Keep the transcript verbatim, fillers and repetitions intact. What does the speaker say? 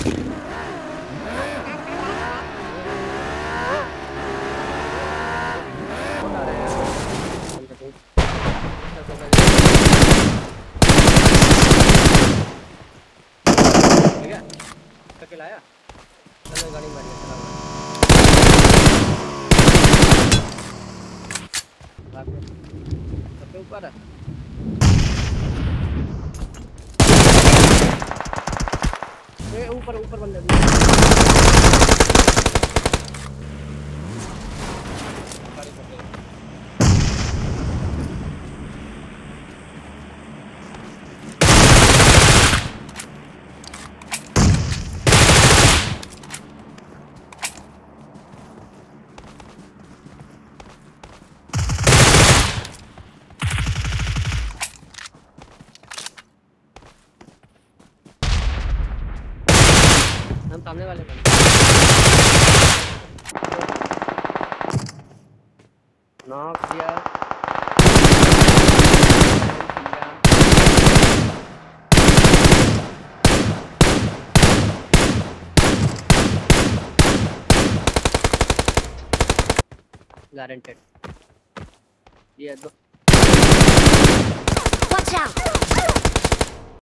लाया चलो गाड़ी मारिए चला सबसे ऊपर है ये ऊपर ऊपर बंदे गाड़ी पकड़े हम सामने वाले बंदे नॉक किया गारंटेड ये दो Watch out!